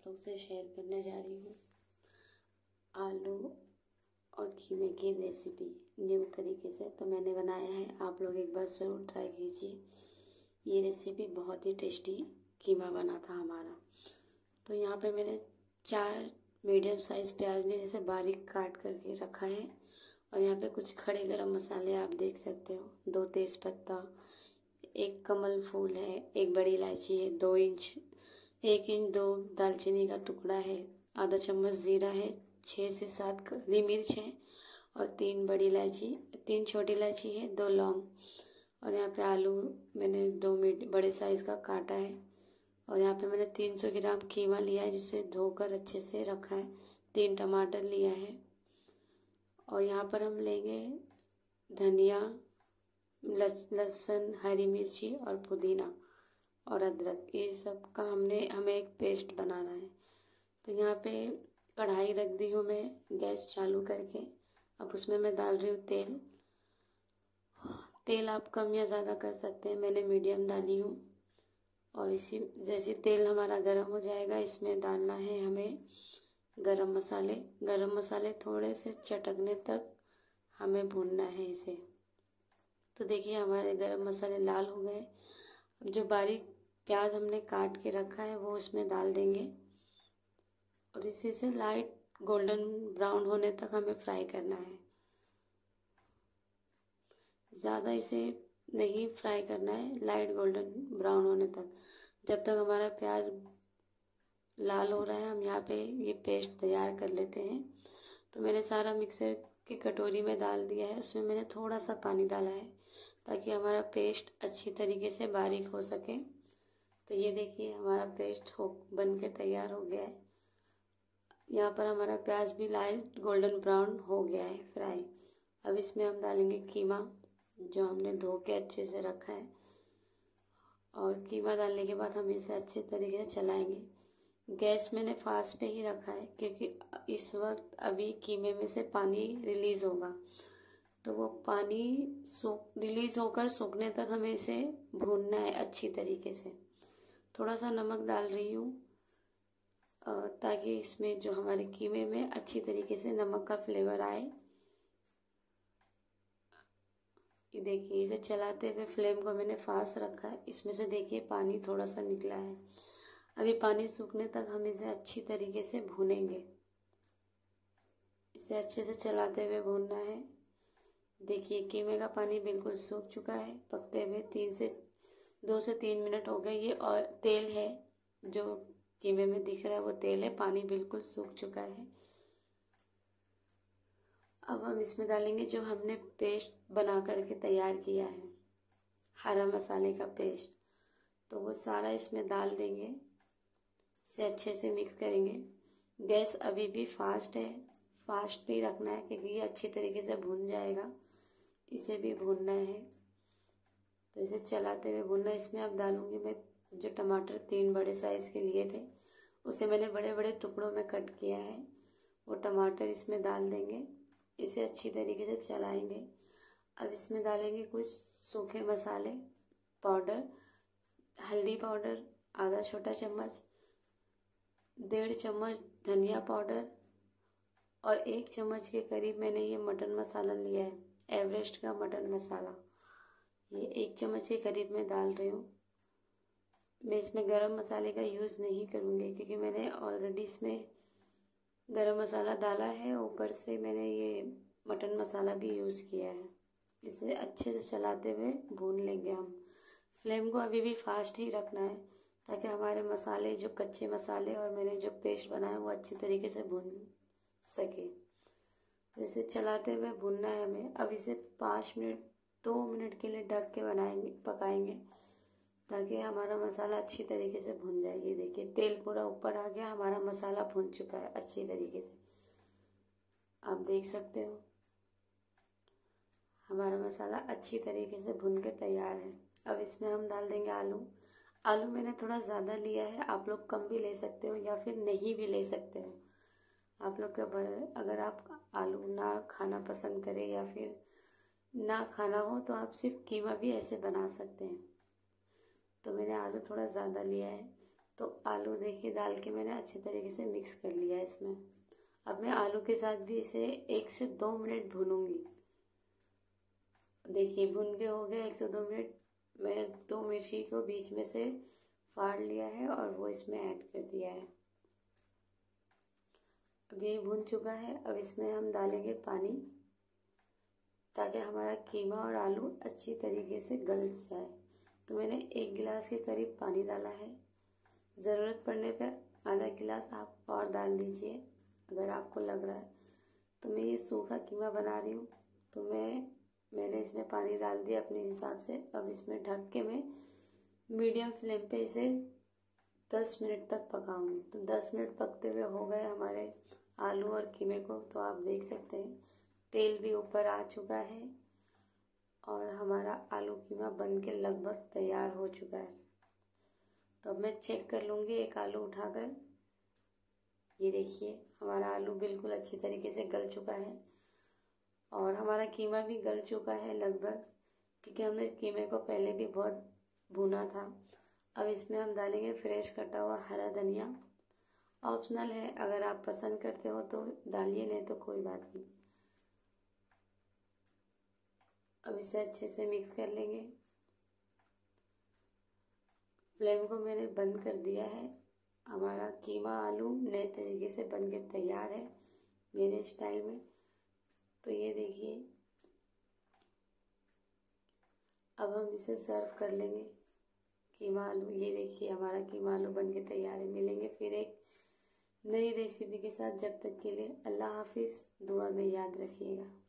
लोग से शेयर करने जा रही हूँ आलू और खीमे की रेसिपी न्यू तरीके से। तो मैंने बनाया है, आप लोग एक बार ज़रूर ट्राई कीजिए। ये रेसिपी बहुत ही टेस्टी कीमा बना था हमारा। तो यहाँ पे मैंने 4 मीडियम साइज़ प्याज ने जैसे बारीक काट करके रखा है। और यहाँ पे कुछ खड़े गरम मसाले आप देख सकते हो, 2 तेज़पत्ता, 1 कमल फूल है, 1 बड़ी इलायची है, 1 इंच 2 दालचीनी का टुकड़ा है, आधा चम्मच ज़ीरा है, 6 से 7 काली मिर्च है और 3 बड़ी इलायची, 3 छोटी इलायची है, 2 लौंग। और यहाँ पे आलू मैंने 2 बड़े साइज़ का काटा है। और यहाँ पे मैंने 300 ग्राम कीमा लिया है जिसे धोकर अच्छे से रखा है। 3 टमाटर लिया है। और यहाँ पर हम लेंगे धनिया, लहसुन, हरी मिर्ची और पुदीना और अदरक। ये सब का हमें एक पेस्ट बनाना है। तो यहाँ पे कढ़ाई रख दी हूँ मैं गैस चालू करके। अब उसमें मैं डाल रही हूँ तेल आप कम या ज़्यादा कर सकते हैं, मैंने मीडियम डाली हूँ। और इसी जैसे तेल हमारा गर्म हो जाएगा, इसमें डालना है हमें गरम मसाले। गरम मसाले थोड़े से चटकने तक हमें भूनना है इसे। तो देखिए हमारे गरम मसाले लाल हो गए। अब जो बारीक प्याज हमने काट के रखा है वो इसमें डाल देंगे और इसी से लाइट गोल्डन ब्राउन होने तक हमें फ्राई करना है। ज़्यादा इसे नहीं फ्राई करना है, लाइट गोल्डन ब्राउन होने तक। जब तक हमारा प्याज लाल हो रहा है, हम यहाँ पे ये पेस्ट तैयार कर लेते हैं। तो मैंने सारा मिक्सर की कटोरी में डाल दिया है। उसमें मैंने थोड़ा सा पानी डाला है ताकि हमारा पेस्ट अच्छी तरीके से बारीक हो सके। तो ये देखिए हमारा पेस्ट बन के तैयार हो गया है। यहाँ पर हमारा प्याज भी लाइट गोल्डन ब्राउन हो गया है फ्राई। अब इसमें हम डालेंगे कीमा जो हमने धो के अच्छे से रखा है। और कीमा डालने के बाद हम इसे अच्छे तरीके से चलाएंगे। गैस मैंने फास्ट पे ही रखा है क्योंकि इस वक्त अभी कीमे में से पानी रिलीज़ होगा। तो वो पानी रिलीज़ होकर सूखने तक हमें इसे भूनना है अच्छी तरीके से। थोड़ा सा नमक डाल रही हूँ ताकि इसमें जो हमारे कीमे में अच्छी तरीके से नमक का फ्लेवर आए। ये देखिए इसे चलाते हुए फ्लेम को मैंने फास्ट रखा है। इसमें से देखिए पानी थोड़ा सा निकला है। अभी पानी सूखने तक हम इसे अच्छी तरीके से भूनेंगे। इसे अच्छे से चलाते हुए भूनना है। देखिए कीमे का पानी बिल्कुल सूख चुका है पकते हुए। 2 से 3 मिनट हो गए। ये और तेल है जो कीमे में दिख रहा है, वो तेल है। पानी बिल्कुल सूख चुका है। अब हम इसमें डालेंगे जो हमने पेस्ट बना करके तैयार किया है, हरा मसाले का पेस्ट। तो वो सारा इसमें डाल देंगे, इसे अच्छे से मिक्स करेंगे। गैस अभी भी फास्ट है, फास्ट पे रखना है क्योंकि ये अच्छी तरीके से भून जाएगा। इसे भी भूनना है तो इसे चलाते हुए भूनना। इसमें अब डालूंगी मैं जो टमाटर 3 बड़े साइज़ के लिए थे, उसे मैंने बड़े बड़े टुकड़ों में कट किया है। वो टमाटर इसमें डाल देंगे, इसे अच्छी तरीके से चलाएंगे। अब इसमें डालेंगे कुछ सूखे मसाले पाउडर, हल्दी पाउडर आधा छोटा चम्मच, 1.5 चम्मच धनिया पाउडर और 1 चम्मच के करीब मैंने ये मटन मसाला लिया है, एवरेस्ट का मटन मसाला। ये 1 चम्मच के करीब मैं डाल रही हूँ। मैं इसमें गरम मसाले का यूज़ नहीं करूँगी क्योंकि मैंने ऑलरेडी इसमें गरम मसाला डाला है। ऊपर से मैंने ये मटन मसाला भी यूज़ किया है। इसे अच्छे से चलाते हुए भून लेंगे हम। फ्लेम को अभी भी फास्ट ही रखना है ताकि हमारे मसाले, जो कच्चे मसाले और मैंने जो पेस्ट बनाया वो अच्छी तरीके से भून सके। तो इसे चलाते हुए भूनना है हमें। अब इसे 2 मिनट के लिए ढक के पकाएंगे ताकि हमारा मसाला अच्छी तरीके से भुन जाए। ये देखिए तेल पूरा ऊपर आ गया, हमारा मसाला भुन चुका है अच्छी तरीके से। आप देख सकते हो हमारा मसाला अच्छी तरीके से भुन के तैयार है। अब इसमें हम डाल देंगे आलू मैंने थोड़ा ज़्यादा लिया है, आप लोग कम भी ले सकते हो या फिर नहीं भी ले सकते हो। आप लोग अगर आप आलू ना खाना पसंद करें या फिर ना खाना हो तो आप सिर्फ कीमा भी ऐसे बना सकते हैं। तो मैंने आलू थोड़ा ज़्यादा लिया है। तो आलू देखिए डाल के मैंने अच्छे तरीके से मिक्स कर लिया इसमें। अब मैं आलू के साथ भी इसे 1 से 2 मिनट भूनूंगी। देखिए भून के हो गया 1 से 2 मिनट। मैं 2 मिर्ची को बीच में से फाड़ लिया है और वो इसमें ऐड कर दिया है। अब ये भून चुका है। अब इसमें हम डालेंगे पानी ताकि हमारा कीमा और आलू अच्छी तरीके से गल जाए। तो मैंने 1 गिलास के करीब पानी डाला है। ज़रूरत पड़ने पर आधा गिलास आप और डाल दीजिए अगर आपको लग रहा है। तो मैं ये सूखा कीमा बना रही हूँ तो मैंने इसमें पानी डाल दिया अपने हिसाब से। अब इसमें ढक के मैं मीडियम फ्लेम पे इसे 10 मिनट तक पकाऊंगी। तो 10 मिनट पकते हुए हो गए हमारे आलू और कीमे को। तो आप देख सकते हैं तेल भी ऊपर आ चुका है और हमारा आलू कीमा बन के लगभग तैयार हो चुका है। तो अब मैं चेक कर लूँगी एक आलू उठाकर। ये देखिए हमारा आलू बिल्कुल अच्छी तरीके से गल चुका है और हमारा कीमा भी गल चुका है लगभग, क्योंकि हमने कीमे को पहले भी बहुत भुना था। अब इसमें हम डालेंगे फ्रेश कटा हुआ हरा धनिया। ऑप्शनल है, अगर आप पसंद करते हो तो डालिए, नहीं तो कोई बात नहीं। अब इसे अच्छे से मिक्स कर लेंगे। फ्लेम को मैंने बंद कर दिया है। हमारा कीमा आलू नए तरीके से बन के तैयार है मेरे स्टाइल में। तो ये देखिए अब हम इसे सर्व कर लेंगे कीमा आलू। ये देखिए हमारा कीमा आलू बन के तैयार है। मिलेंगे फिर एक नई रेसिपी के साथ। जब तक के लिए अल्लाह हाफिज़। दुआ में याद रखिएगा।